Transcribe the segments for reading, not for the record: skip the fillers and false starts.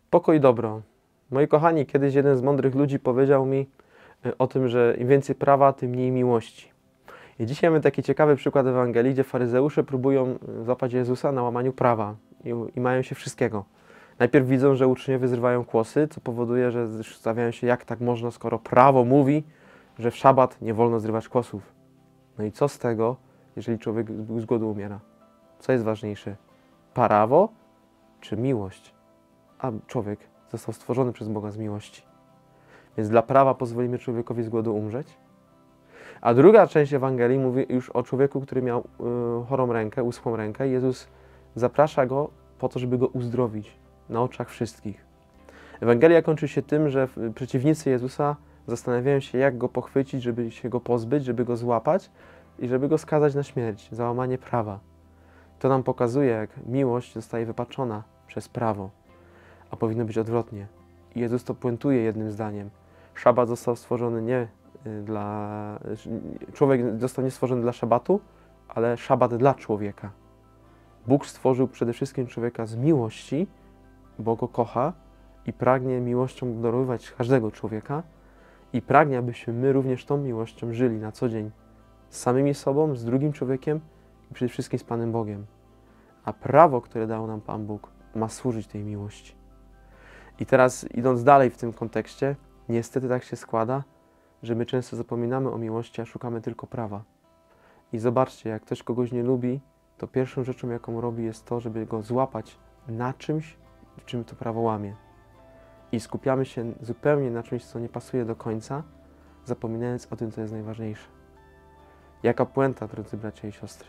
Pokój i dobro. Moi kochani, kiedyś jeden z mądrych ludzi powiedział mi o tym, że im więcej prawa, tym mniej miłości. I dzisiaj mamy taki ciekawy przykład Ewangelii, gdzie faryzeusze próbują złapać Jezusa na łamaniu prawa i mają się wszystkiego. Najpierw widzą, że uczniowie zrywają kłosy, co powoduje, że zastanawiają się, jak tak można, skoro prawo mówi, że w szabat nie wolno zrywać kłosów. No i co z tego, jeżeli człowiek z głodu umiera? Co jest ważniejsze? Prawo czy miłość? A człowiek został stworzony przez Boga z miłości. Więc dla prawa pozwolimy człowiekowi z głodu umrzeć? A druga część Ewangelii mówi już o człowieku, który miał chorą rękę, uschłą rękę. Jezus zaprasza go po to, żeby go uzdrowić na oczach wszystkich. Ewangelia kończy się tym, że przeciwnicy Jezusa zastanawiają się, jak go pochwycić, żeby się go pozbyć, żeby go złapać i żeby go skazać na śmierć za łamanie prawa. To nam pokazuje, jak miłość zostaje wypaczona przez prawo, a powinno być odwrotnie. I Jezus to puentuje jednym zdaniem. Szabat został stworzony nie dla... Człowiek został nie stworzony dla szabatu, ale szabat dla człowieka. Bóg stworzył przede wszystkim człowieka z miłości, bo go kocha i pragnie miłością obdarowywać każdego człowieka i pragnie, abyśmy my również tą miłością żyli na co dzień z samymi sobą, z drugim człowiekiem i przede wszystkim z Panem Bogiem. A prawo, które dał nam Pan Bóg, ma służyć tej miłości. I teraz, idąc dalej w tym kontekście, niestety tak się składa, że my często zapominamy o miłości, a szukamy tylko prawa. I zobaczcie, jak ktoś kogoś nie lubi, to pierwszą rzeczą, jaką robi, jest to, żeby go złapać na czymś, w czym to prawo łamie. I skupiamy się zupełnie na czymś, co nie pasuje do końca, zapominając o tym, co jest najważniejsze. Jaka puenta, drodzy bracia i siostry?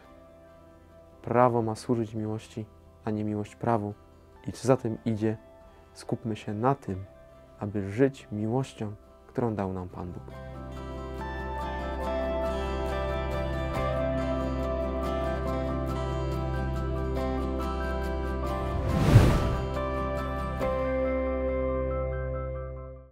Prawo ma służyć miłości, a nie miłość prawu. I co za tym idzie, skupmy się na tym, aby żyć miłością, którą dał nam Pan Bóg.